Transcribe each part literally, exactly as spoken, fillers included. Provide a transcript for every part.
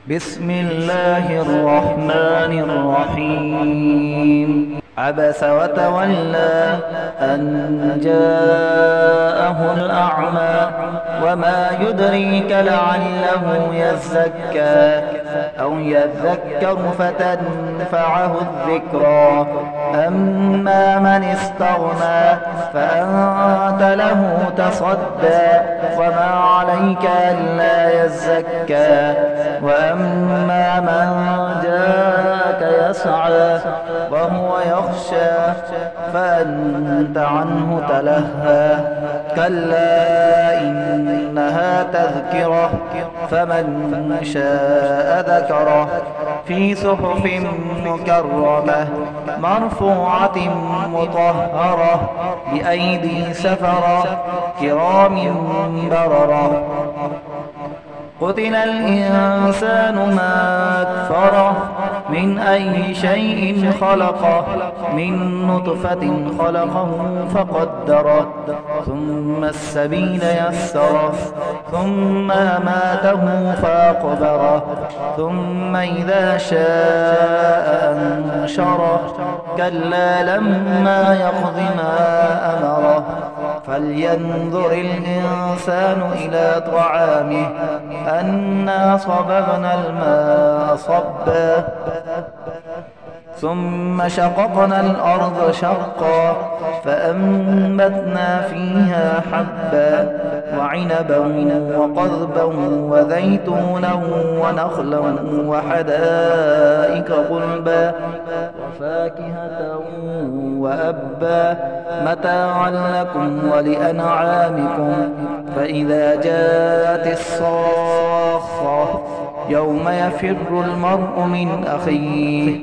بسم الله الرحمن الرحيم. عبس وتولى أن جاءه الأعمى وما يدريك لعله يزكى أو يذكر فتنفعه الذكرى. أما من استغنى فأنت له تصدى وما عليك ألا يزكى. وأما من جاءك يسعى وهو يخشى فأنت عنه تلهى. كلا إنها تذكرة فمن شاء ذكره في صحف مكرمة مرفوعة مطهرة بأيدي سفرة كرام بررة. قتل الإنسان ما أكفره من أي شيء خلقه من نطفة خلقه فقدره ثم السبيل يسره ثم أماته فأقبره ثم إذا شاء أنشره. كلا لما يقض ما أمره فلينظر الإنسان إلى طعامه أنا صببنا الماء صبا ثم شققنا الأرض شقا فأنبتنا فيها حبا وعنبا وقضبا وزيتونا ونخلا وحدائق غلبا وفاكهة وأبا متاعا لكم ولأنعامكم. فإذا جاءت الصاخة يوم يفر المرء من أخيه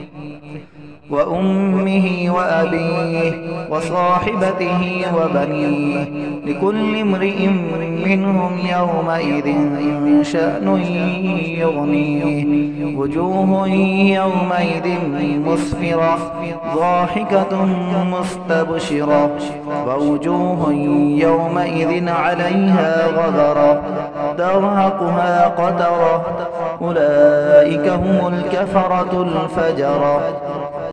وأمه وأبيه وصاحبته وبنيه لكل امرئ منهم يومئذ شأن يغنيه. وجوه يومئذ مسفرة ضاحكة مستبشرة ووجوه يومئذ عليها غبرة ترهقها قترة. أولئك هم الكفرة الفجرة.